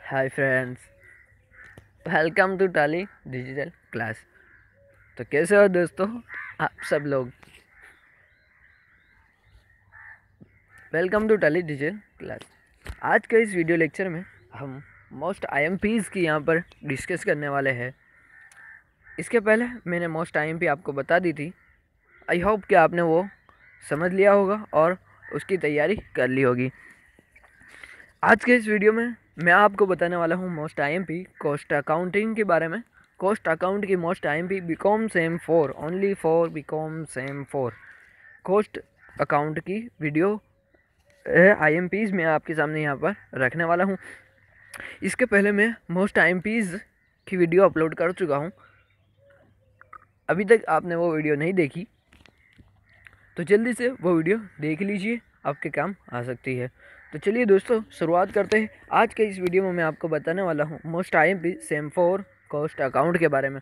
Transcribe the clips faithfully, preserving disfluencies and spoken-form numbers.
Hi friends, welcome to Tally digital class. तो कैसे हो दोस्तों आप सब लोग। Welcome to Tally digital class. आज के इस वीडियो लेक्चर में हम मोस्ट आईएमपीज़ की यहाँ पर डिस्कस करने वाले हैं। इसके पहले मैंने मोस्ट आईएमपी आपको बता दी थी। आई होप कि आपने वो समझ लिया होगा और उसकी तैयारी कर ली होगी। आज के इस वीडियो में मैं आपको बताने वाला हूँ मोस्ट आईएमपी कॉस्ट अकाउंटिंग के बारे में। कॉस्ट अकाउंट की most IMP BCom sem four, only for BCom sem four cost account की वीडियो आईएमपीज मैं आपके सामने यहाँ पर रखने वाला हूँ। इसके पहले मैं मोस्ट आईएमपीज की वीडियो अपलोड कर चुका हूँ। अभी तक आपने वो वीडियो नहीं देखी तो जल्दी से वो वीडियो देख लीजिए, आपके काम आ सकती है। तो चलिए दोस्तों शुरुआत करते हैं। आज के इस वीडियो में मैं आपको बताने वाला हूँ most IMP sem four cost account के बारे में।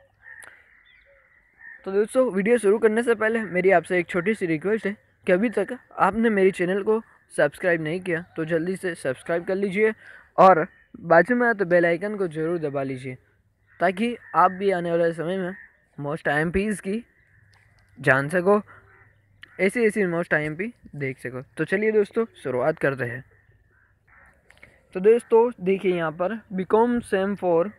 तो दोस्तों वीडियो शुरू करने से पहले मेरी आपसे एक छोटी सी रिक्वेस्ट है कि अभी तक आपने मेरी चैनल को सब्सक्राइब नहीं किया तो जल्दी से सब्सक्राइब कर लीजिए और बाजू में आते बेल आइकन को ज़रूर दबा लीजिए ताकि आप भी आने वाले समय में मोस्ट आईएमपीज़ की जान सको, ऐसी ऐसी मोस्ट आईएमपी देख सको। तो चलिए दोस्तों शुरुआत करते हैं। तो दोस्तों देखिए यहाँ पर बीकॉम सेम फोर,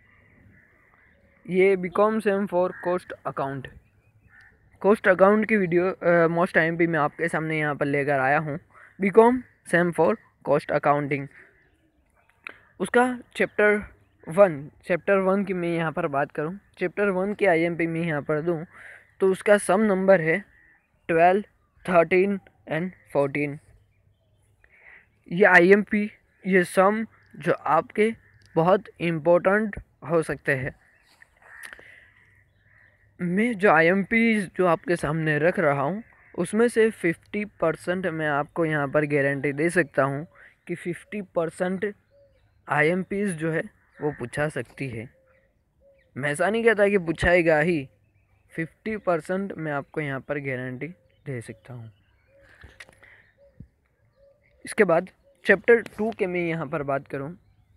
ये BCom sem four cost account cost account की वीडियो मोस्ट आईएमपी मैं आपके सामने यहाँ पर लेकर आया हूँ। BCom sem four cost accounting, उसका चैप्टर वन चैप्टर वन की मैं यहाँ पर बात करूँ, चैप्टर वन की आईएमपी मैं यहाँ पर दूँ तो उसका सम नंबर है ट्वेल्व, थर्टीन एंड फोर्टीन। ये आईएमपी, ये सम जो आपके बहुत इम्पोर्टेंट हो सकते हैं। मैं जो आईएमपी जो आपके सामने रख रहा हूँ उसमें से फिफ्टी परसेंट मैं आपको यहाँ पर गारंटी दे सकता हूँ कि फिफ्टी परसेंट आईएमपीज़ जो है वो पूछा सकती है। मैं ऐसा नहीं कहता कि पूछाएगा ही, फिफ्टी परसेंट मैं आपको यहाँ पर गारंटी दे सकता हूँ। इसके बाद चैप्टर टू के मैं यहाँ पर बात करूँ,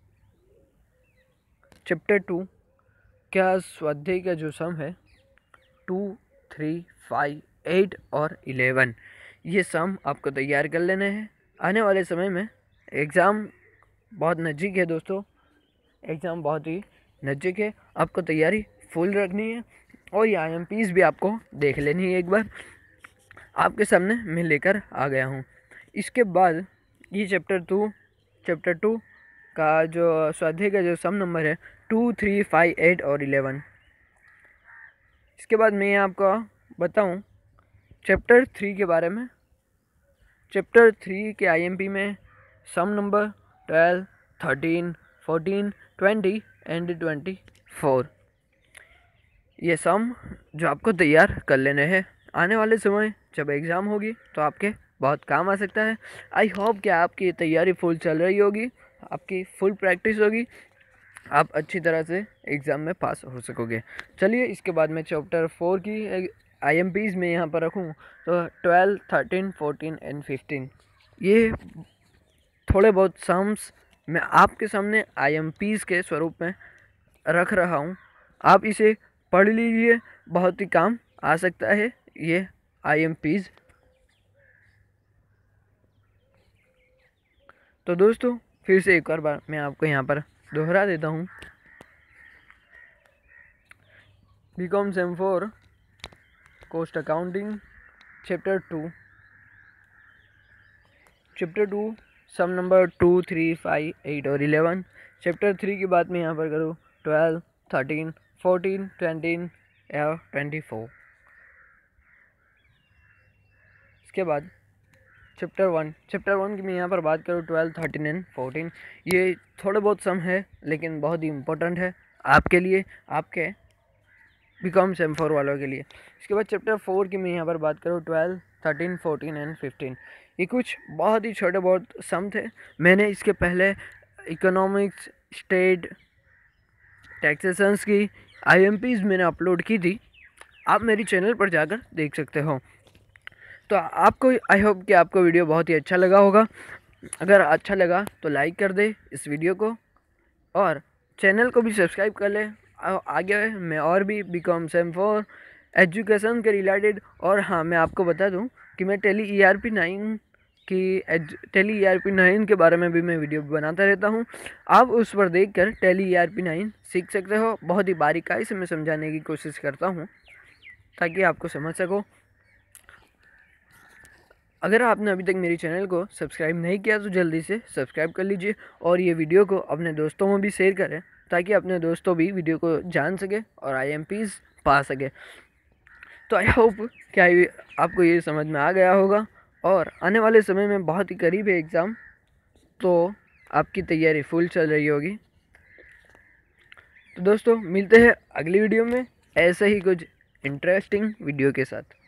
चैप्टर टू क्या स्वाध्याय का जो सम है टू, थ्री, फाइव, एट और इलेवन, ये सम आपको तैयार कर लेने हैं। आने वाले समय में एग्ज़ाम बहुत नज़दीक है दोस्तों, एग्ज़ाम बहुत ही नज़दीक है, आपको तैयारी फुल रखनी है और ये आईएमपीज़ भी आपको देख लेनी है। एक बार आपके सामने मैं लेकर आ गया हूँ। इसके बाद ये चैप्टर टू चैप्टर टू का जो स्वाध्याय का जो सम नंबर है टू, थ्री, फाइव, एट और इलेवन। इसके बाद मैं आपको बताऊं चैप्टर थ्री के बारे में। चैप्टर थ्री के आईएमपी में sum number twelve, thirteen, fourteen, twenty and twenty four, ये सम जो आपको तैयार कर लेने हैं। आने वाले समय जब एग्ज़ाम होगी तो आपके बहुत काम आ सकता है। आई होप कि आपकी तैयारी फुल चल रही होगी, आपकी फुल प्रैक्टिस होगी, आप अच्छी तरह से एग्ज़ाम में पास हो सकोगे। चलिए इसके बाद मैं चैप्टर फोर की आईएमपीज़ में यहाँ पर रखूँ तो twelve, thirteen, fourteen and fifteen, ये थोड़े बहुत सम्स मैं आपके सामने आईएमपीज़ के स्वरूप में रख रहा हूँ। आप इसे पढ़ लीजिए, बहुत ही काम आ सकता है ये आईएमपीज़। तो दोस्तों फिर से एक और बार मैं आपको यहाँ पर दोहरा देता हूँ। BCom sem four cost accounting chapter two, chapter two sum number two, three, five, eight और इलेवन। चैप्टर थ्री की बात मैं यहाँ पर करूँ ट्वेल्व, थर्टीन, फोर्टीन, ट्वेंटी और ट्वेंटी फोर। इसके बाद चैप्टर वन चैप्टर वन की मैं यहाँ पर बात करूँ ट्वेल्व, थर्टीन एंड फोर्टीन, ये थोड़े बहुत सम है लेकिन बहुत ही इम्पोर्टेंट है आपके लिए, आपके बीकॉम सेम फोर वालों के लिए। इसके बाद चैप्टर फोर की मैं यहाँ पर बात करूँ twelve, thirteen, fourteen and fifteen, ये कुछ बहुत ही छोटे बहुत सम थे। मैंने इसके पहले इकोनॉमिक्स, स्टेट, टैक्सेशंस की आईएमपीज़ मैंने अपलोड की थी, आप मेरी चैनल पर जाकर देख सकते हो। तो आपको आई होप कि आपको वीडियो बहुत ही अच्छा लगा होगा। अगर अच्छा लगा तो लाइक कर दे इस वीडियो को और चैनल को भी सब्सक्राइब कर लें। आगे मैं और भी B com sem four education के रिलेटेड, और हाँ मैं आपको बता दूं कि मैं Tally E R P nine की Tally E R P nine के बारे में भी मैं वीडियो बनाता रहता हूं। आप उस पर देखकर Tally E R P nine सीख सकते हो। बहुत ही बारीकाई से मैं समझाने की कोशिश करता हूं ताकि आपको समझ सको। अगर आपने अभी तक मेरी चैनल को सब्सक्राइब नहीं किया तो जल्दी से सब्सक्राइब कर लीजिए और ये वीडियो को अपने दोस्तों में भी शेयर करें ताकि अपने दोस्तों भी वीडियो को जान सके और आई एम पीज़ पा सके। तो आई होप क्या ये आपको ये समझ में आ गया होगा और आने वाले समय में बहुत ही करीब है एग्ज़ाम, तो आपकी तैयारी फुल चल रही होगी। तो दोस्तों मिलते हैं अगली वीडियो में ऐसे ही कुछ इंटरेस्टिंग वीडियो के साथ।